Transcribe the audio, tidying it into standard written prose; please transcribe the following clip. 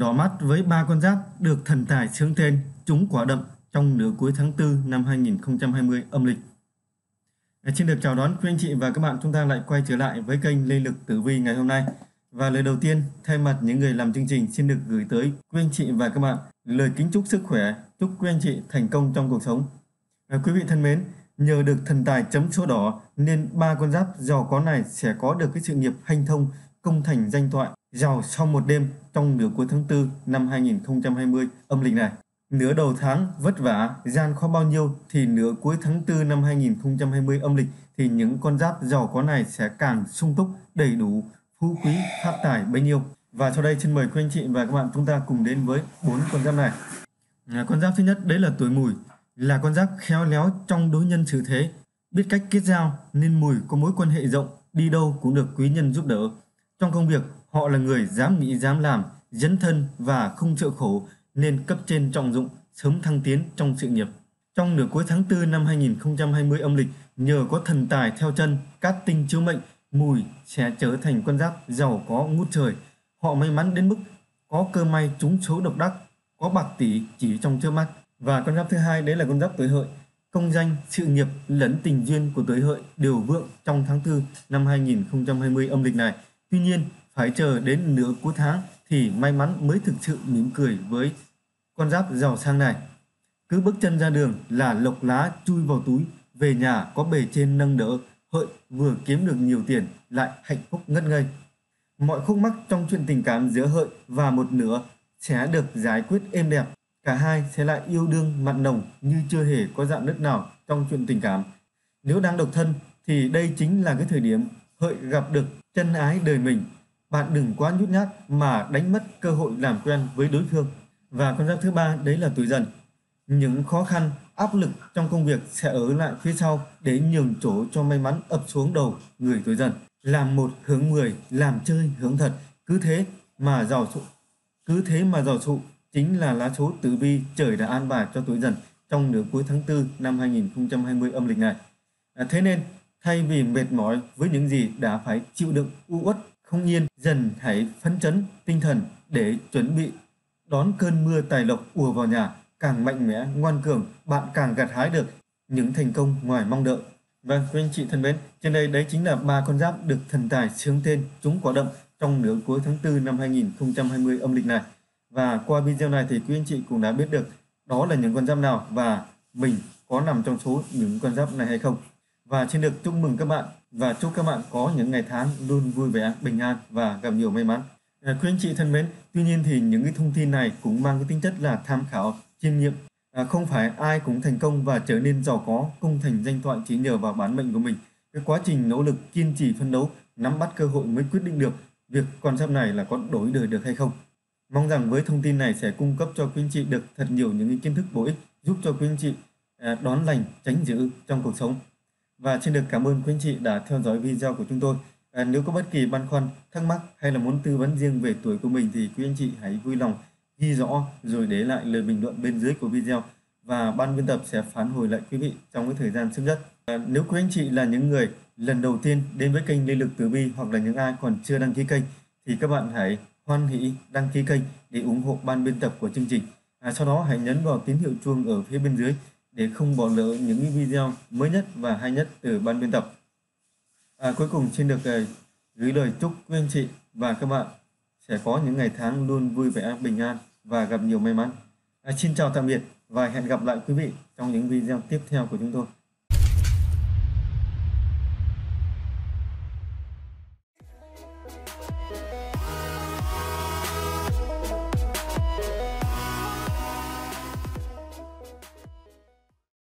đỏ mắt với 3 con giáp được thần tài xướng tên trúng quả đậm trong nửa cuối tháng 4 năm 2020 âm lịch. Xin được chào đón quý anh chị và các bạn, chúng ta lại quay trở lại với kênh Lê Lực Tử Vi ngày hôm nay. Và lời đầu tiên, thay mặt những người làm chương trình xin được gửi tới quý anh chị và các bạn lời kính chúc sức khỏe, chúc quý anh chị thành công trong cuộc sống. Quý vị thân mến, nhờ được thần tài chấm số đỏ nên 3 con giáp giàu có này sẽ có được cái sự nghiệp hanh thông, công thành danh toại, giàu sau một đêm trong nửa cuối tháng 4 năm 2020 âm lịch này. Nửa đầu tháng vất vả, gian khó bao nhiêu thì nửa cuối tháng 4 năm 2020 âm lịch thì những con giáp giàu có này sẽ càng sung túc, đầy đủ, phú quý, phát tài bấy nhiêu. Và sau đây xin mời quý anh chị và các bạn chúng ta cùng đến với 4 con giáp này. Con giáp thứ nhất đấy là tuổi Mùi, là con giáp khéo léo trong đối nhân xử thế, biết cách kết giao nên Mùi có mối quan hệ rộng, đi đâu cũng được quý nhân giúp đỡ. Trong công việc, họ là người dám nghĩ dám làm, dấn thân và không sợ khổ nên cấp trên trọng dụng, sớm thăng tiến trong sự nghiệp. Trong nửa cuối tháng 4 năm 2020 âm lịch, nhờ có thần tài theo chân, cát tinh chiếu mệnh, Mùi sẽ trở thành con giáp giàu có ngút trời. Họ may mắn đến mức có cơ may trúng số độc đắc, có bạc tỷ chỉ trong chớp mắt. Và con giáp thứ hai đấy là con giáp tuổi Hợi. Công danh, sự nghiệp lẫn tình duyên của tuổi Hợi đều vượng trong tháng 4 năm 2020 âm lịch này. Tuy nhiên, phải chờ đến nửa cuối tháng thì may mắn mới thực sự mỉm cười với con giáp giàu sang này. Cứ bước chân ra đường là lộc lá chui vào túi, về nhà có bề trên nâng đỡ, Hợi vừa kiếm được nhiều tiền lại hạnh phúc ngất ngây. Mọi khúc mắc trong chuyện tình cảm giữa Hợi và một nửa sẽ được giải quyết êm đẹp. Cả hai sẽ lại yêu đương mặn nồng như chưa hề có rạn nứt nào trong chuyện tình cảm. Nếu đang độc thân thì đây chính là cái thời điểm Hợi gặp được chân ái đời mình. Bạn đừng quá nhút nhát mà đánh mất cơ hội làm quen với đối phương. Và con giáp thứ ba đấy là tuổi Dần. Những khó khăn, áp lực trong công việc sẽ ở lại phía sau để nhường chỗ cho may mắn ập xuống đầu người tuổi Dần. Làm một hướng 10, làm chơi hướng thật, cứ thế mà giàu sụ chính là lá số tử vi trời đã an bài cho tuổi Dần trong nửa cuối tháng 4 năm 2020 âm lịch này. Thế nên thay vì mệt mỏi với những gì đã phải chịu đựng u uất, không nhiên Dần hãy phấn chấn tinh thần để chuẩn bị đón cơn mưa tài lộc ùa vào nhà. Càng mạnh mẽ, ngoan cường, bạn càng gặt hái được những thành công ngoài mong đợi. Vâng, quý anh chị thân mến, trên đây đấy chính là 3 con giáp được thần tài xướng tên trúng quả đậm trong nửa cuối tháng 4 năm 2020 âm lịch này. Và qua video này thì quý anh chị cũng đã biết được đó là những con giáp nào và mình có nằm trong số những con giáp này hay không. Và xin được chúc mừng các bạn và chúc các bạn có những ngày tháng luôn vui vẻ, bình an và gặp nhiều may mắn. Quý anh chị thân mến, tuy nhiên thì những cái thông tin này cũng mang cái tính chất là tham khảo, chiêm nghiệm. Không phải ai cũng thành công và trở nên giàu có, công thành danh toại chỉ nhờ vào bản mệnh của mình. Cái quá trình nỗ lực, kiên trì phấn đấu, nắm bắt cơ hội mới quyết định được việc con giáp này là có đổi đời được hay không. Mong rằng với thông tin này sẽ cung cấp cho quý anh chị được thật nhiều những kiến thức bổ ích giúp cho quý anh chị đón lành, tránh dữ trong cuộc sống. Và xin được cảm ơn quý anh chị đã theo dõi video của chúng tôi. Nếu có bất kỳ băn khoăn, thắc mắc hay là muốn tư vấn riêng về tuổi của mình thì quý anh chị hãy vui lòng ghi rõ rồi để lại lời bình luận bên dưới của video và ban biên tập sẽ phản hồi lại quý vị trong cái thời gian sớm nhất. Nếu quý anh chị là những người lần đầu tiên đến với kênh Lê Lực Tử Vi hoặc là những ai còn chưa đăng ký kênh thì các bạn hãy hoan hỷ đăng ký kênh để ủng hộ ban biên tập của chương trình. Sau đó hãy nhấn vào tín hiệu chuông ở phía bên dưới để không bỏ lỡ những video mới nhất và hay nhất từ ban biên tập. Cuối cùng xin được gửi lời chúc quý anh chị và các bạn sẽ có những ngày tháng luôn vui vẻ, bình an và gặp nhiều may mắn. Xin chào tạm biệt và hẹn gặp lại quý vị trong những video tiếp theo của chúng tôi.